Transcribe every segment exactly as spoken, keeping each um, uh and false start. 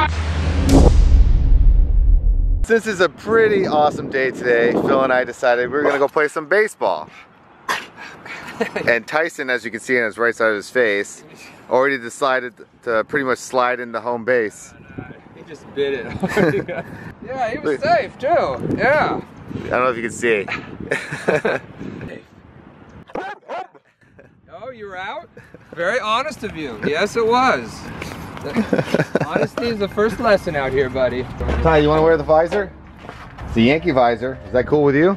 Since it's a pretty awesome day today, Phil and I decided we were gonna go play some baseball. And Tyson, as you can see on his right side of his face, already decided to pretty much slide into home base. He just bit it. Yeah, he was safe too. Yeah. I don't know if you can see. Oh, you were out? Very honest of you. Yes, it was. Honesty is the first lesson out here, buddy. Ty, you want to wear the visor? It's a Yankee visor. Is that cool with you?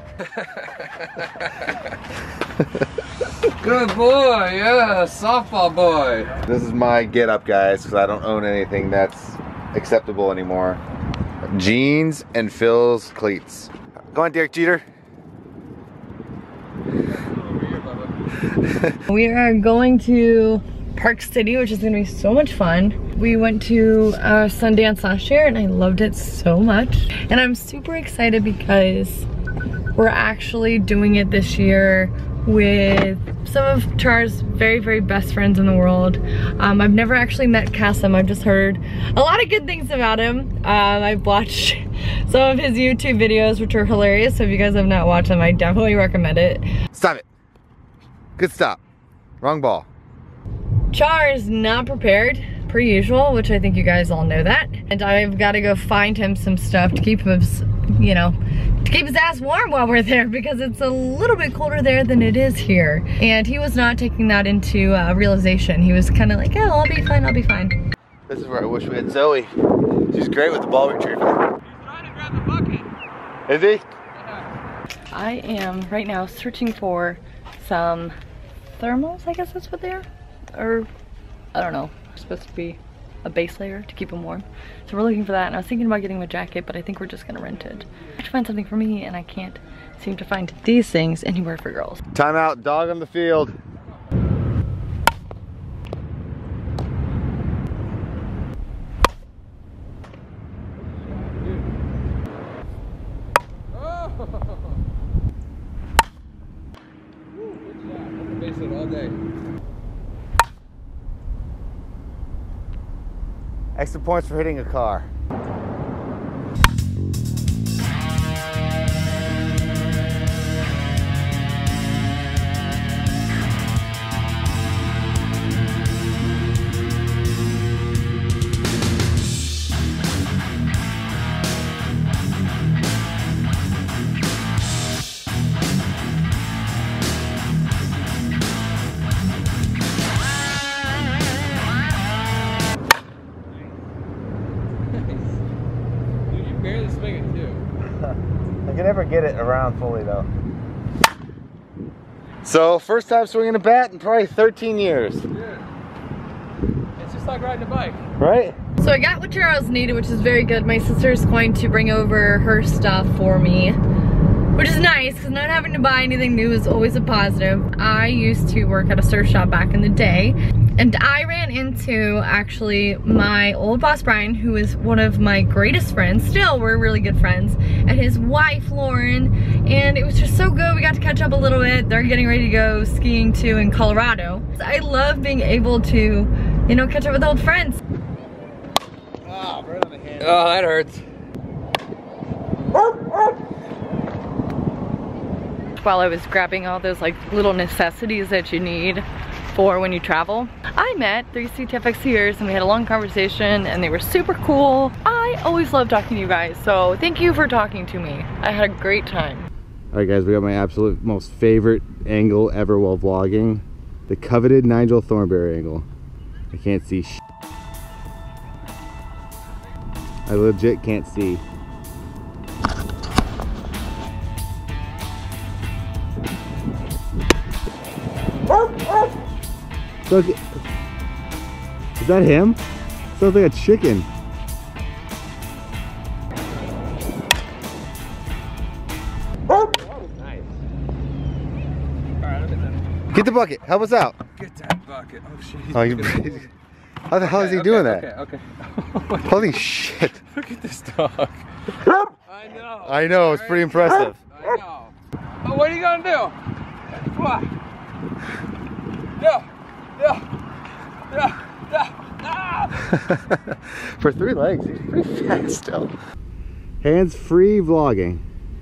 Good boy, yeah, softball boy. This is my get up, guys, because I don't own anything that's acceptable anymore. Jeans and Phil's cleats. Go on, Derek Jeter. We are going to Park City, which is gonna be so much fun. We went to uh, Sundance last year and I loved it so much. And I'm super excited because we're actually doing it this year with some of Char's very, very best friends in the world. Um, I've never actually met Kasim. I've just heard a lot of good things about him. Um, I've watched some of his YouTube videos, which are hilarious. So if you guys have not watched them, I definitely recommend it. Stop it. Good stop. Wrong ball. Char is not prepared, per usual, which I think you guys all know that. And I've got to go find him some stuff to keep him, you know, to keep his ass warm while we're there, because it's a little bit colder there than it is here. And he was not taking that into uh, realization. He was kind of like, oh, I'll be fine, I'll be fine. This is where I wish we had Zoe. She's great with the ball retrieval. He's trying to grab the bucket. Is he? Yeah. I am right now searching for some thermals, I guess that's what they are. Or, I don't know, it's supposed to be a base layer to keep them warm. So we're looking for that, and I was thinking about getting him a jacket, but I think we're just gonna rent it. I have to find something for me, and I can't seem to find these things anywhere for girls. Timeout, dog on the field. All day. Extra points for hitting a car. I can never get it around fully though. So, first time swinging a bat in probably thirteen years. Yeah. It's just like riding a bike. Right? So I got what Charles needed, which is very good. My sister's going to bring over her stuff for me, which is nice because not having to buy anything new is always a positive. I used to work at a surf shop back in the day, and I ran into actually my old boss Brian, who is one of my greatest friends. Still, we're really good friends, and his wife Lauren, and it was just so good. We got to catch up a little bit. They're getting ready to go skiing too in Colorado. I love being able to, you know, catch up with old friends. Oh, right on the hand. Oh, that hurts. While I was grabbing all those like little necessities that you need for when you travel, I met three C T F Xers and we had a long conversation and they were super cool. I always love talking to you guys, so thank you for talking to me. I had a great time. All right guys, we got my absolute most favorite angle ever while vlogging. The coveted Nigel Thornberry angle. I can't see sh I legit can't see. Look, is that him? Sounds like a chicken. Nice. Alright, Get the bucket, help us out. get that bucket. Oh shit. Oh, you, how the hell is he okay, doing okay, that? Okay, okay. Holy shit. Look at this dog. I know. I know, it's pretty impressive. I know. Oh, what are you gonna do? Come on. Yeah. Yeah. Yeah. Yeah. Ah! For three legs, he's pretty fast still. Hands-free vlogging.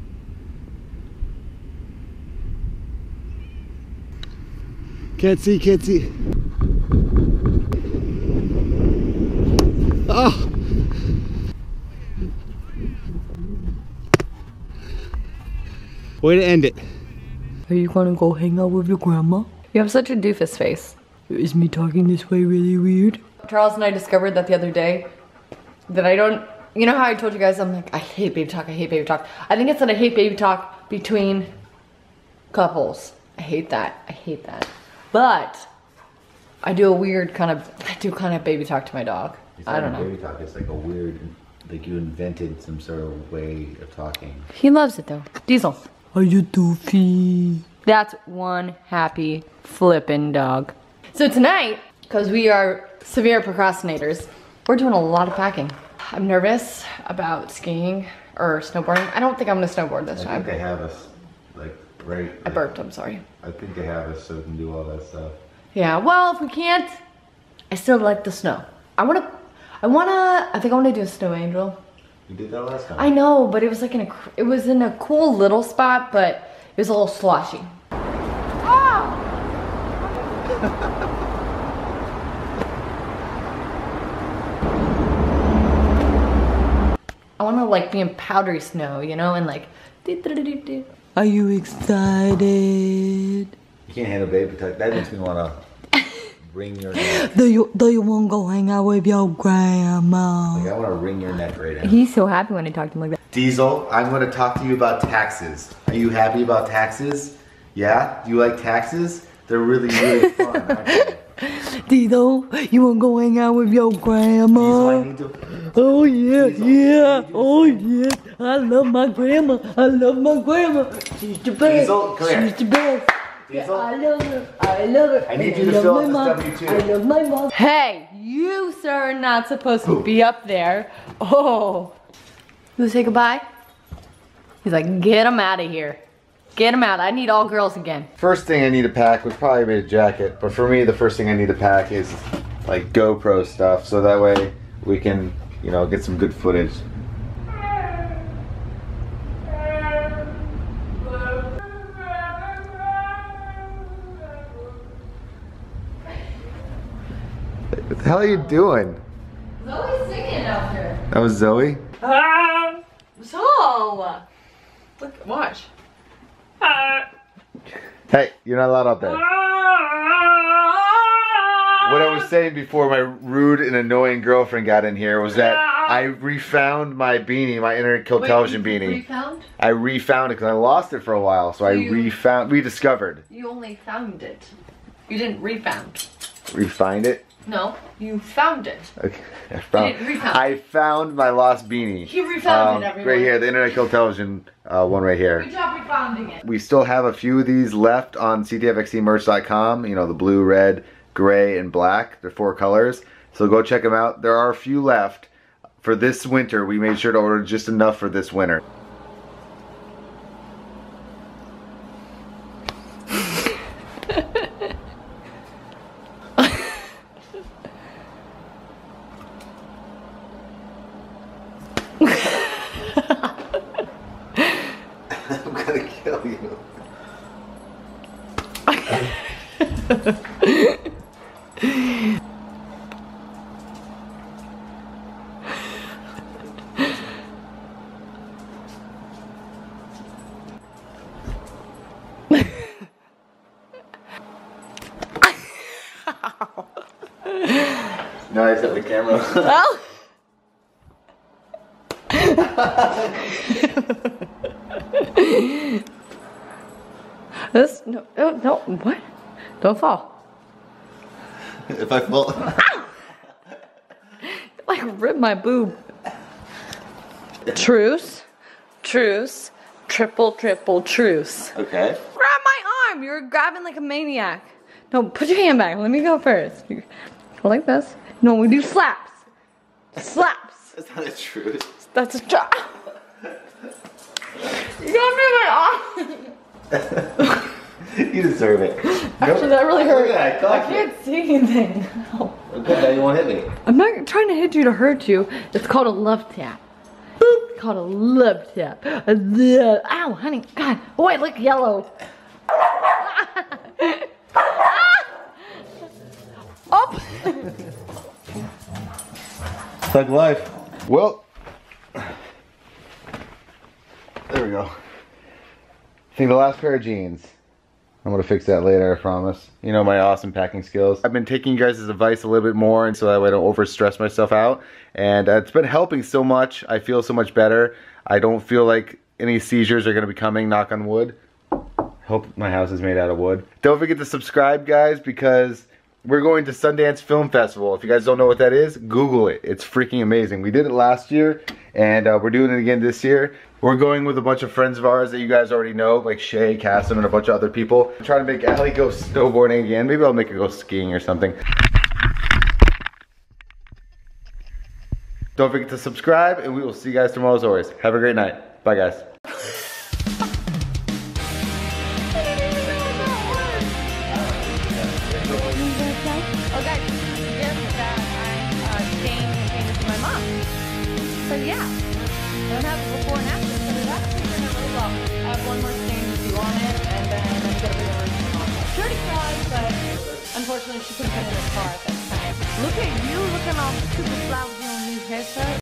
Can't see, can't see. Oh! Way to end it. Are you gonna go hang out with your grandma? You have such a doofus face. Is me talking this way really weird? Charles and I discovered that the other day that I don't, you know how I told you guys I'm like, I hate baby talk, I hate baby talk. I think it's that I hate baby talk between couples. I hate that, I hate that. But I do a weird kind of, I do kind of baby talk to my dog. It's I don't know. Baby talk, it's like a weird, like you invented some sort of way of talking. He loves it though. Diesel. Are you doofy? That's one happy flippin' dog. So tonight, because we are severe procrastinators, we're doing a lot of packing. I'm nervous about skiing or snowboarding. I don't think I'm gonna snowboard this I time. think they have us, like, right. I burped, I'm sorry. I think they have us so we can do all that stuff. Yeah, well, if we can't, I still like the snow. I wanna, I wanna, I think I wanna do a snow angel. You did that last time. I know, but it was like in a, it was in a cool little spot, but it was a little sloshy. Oh! I wanna like be in powdery snow, you know, and like, are you excited? You can't handle baby talk. That makes me wanna wring your neck. Do you, do you wanna go hang out with your grandma? Like I wanna wring your neck right now. He's so happy when I talk to him like that. Diesel, I'm gonna talk to you about taxes. Are you happy about taxes? Yeah? Do you like taxes? They're really, really fun, aren't they? Diesel, you wanna go hang out with your grandma? Diesel, I need to... Oh yeah, Diesel, yeah, Diesel. oh yeah. I love my grandma. I love my grandma. She's the best. Diesel, come here. She's the best. Diesel? Yeah, I love her. I love her. I need And you to love fill my out this mom. W two. I love my mom. Hey, you sir are not supposed to be up there. Oh. You say goodbye? He's like, get him out of here. Get him out. I need all girls again. First thing I need to pack would probably be a jacket, but for me the first thing I need to pack is like GoPro stuff, so that way we can, you know, get some good footage. What the hell are you doing? Zoe's singing out there. That was Zoe? So, look, watch. Hey, you're not allowed out there. What I was saying before my rude and annoying girlfriend got in here was that I refound my beanie, my Internet Kill Television beanie. Refound? I refound it because I lost it for a while, so I You- refound, rediscovered. You only found it. You didn't refound. Refind it? No, you found it. Okay. I found, didn't refound. I found my lost beanie. You refound it, everyone. Right here, the Internet Kill Television uh, one right here. Good job refounding it. We still have a few of these left on C T F X C merch dot com. You know, the blue, red, gray, and black. They're four colors. So go check them out. There are a few left. For this winter, we made sure to order just enough for this winter. I'm gonna kill you. No, I set the camera. Well. This no oh, no what? Don't fall. If I fall. Like rip my boob. Truce. Truce. Triple triple truce. Okay. Grab my arm! You're grabbing like a maniac. No, put your hand back. Let me go first. Go like this. No, we do slaps. Slaps. That's not a truth. That's a trap. You got me my arm. You deserve it. Actually, that really hurt. Look at that, I can't see anything. No. Okay, now you won't hit me. I'm not trying to hit you to hurt you. It's called a love tap. It's called a love tap. A love. Ow, honey. God. Oh, I look yellow. Oh. Thug life. Well, there we go. I think the last pair of jeans. I'm gonna fix that later, I promise. You know my awesome packing skills. I've been taking your guys' advice a little bit more, and so that way I don't over stress myself out. And uh, it's been helping so much. I feel so much better. I don't feel like any seizures are gonna be coming, knock on wood. Hope my house is made out of wood. Don't forget to subscribe, guys, because we're going to Sundance Film Festival. If you guys don't know what that is, Google it. It's freaking amazing. We did it last year, and uh, we're doing it again this year. We're going with a bunch of friends of ours that you guys already know, like Shay, Casson, and a bunch of other people. I'm trying to make Allie go snowboarding again. Maybe I'll make her go skiing or something. Don't forget to subscribe, and we will see you guys tomorrow as always. Have a great night. Bye, guys. So yeah, I don't have it before and after, but it actually turned out really well. I have one more stain to do on it, and then I'm gonna bring it on. She already tried, but unfortunately she couldn't come in the car at that time. Look at you looking all super flowery on these hairstyles.